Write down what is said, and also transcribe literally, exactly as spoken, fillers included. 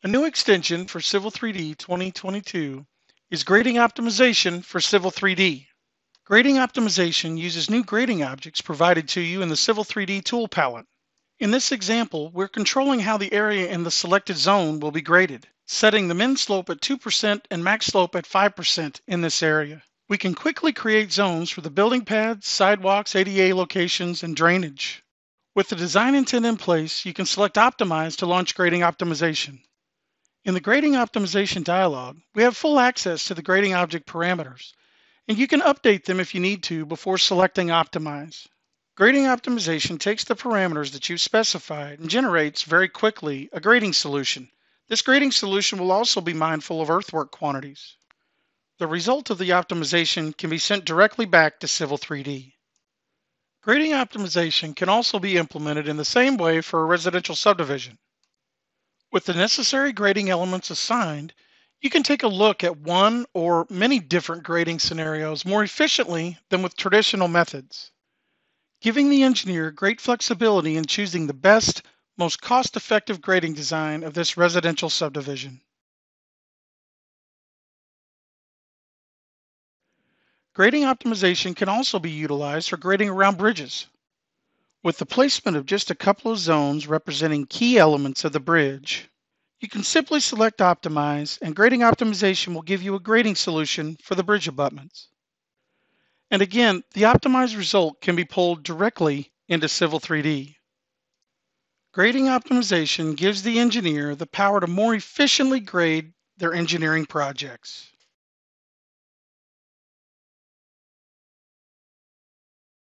A new extension for Civil three D twenty twenty-two is Grading Optimization for Civil three D. Grading Optimization uses new grading objects provided to you in the Civil three D tool palette. In this example, we're controlling how the area in the selected zone will be graded, setting the min slope at two percent and max slope at five percent in this area. We can quickly create zones for the building pads, sidewalks, A D A locations, and drainage. With the design intent in place, you can select Optimize to launch Grading Optimization. In the Grading Optimization Dialog, we have full access to the grading object parameters, and you can update them if you need to before selecting Optimize. Grading Optimization takes the parameters that you've specified and generates very quickly a grading solution. This grading solution will also be mindful of earthwork quantities. The result of the optimization can be sent directly back to Civil three D. Grading optimization can also be implemented in the same way for a residential subdivision. With the necessary grading elements assigned, you can take a look at one or many different grading scenarios more efficiently than with traditional methods, giving the engineer great flexibility in choosing the best, most cost-effective grading design of this residential subdivision. Grading optimization can also be utilized for grading around bridges. With the placement of just a couple of zones representing key elements of the bridge, you can simply select Optimize, and Grading Optimization will give you a grading solution for the bridge abutments. And again, the optimized result can be pulled directly into Civil three D. Grading optimization gives the engineer the power to more efficiently grade their engineering projects.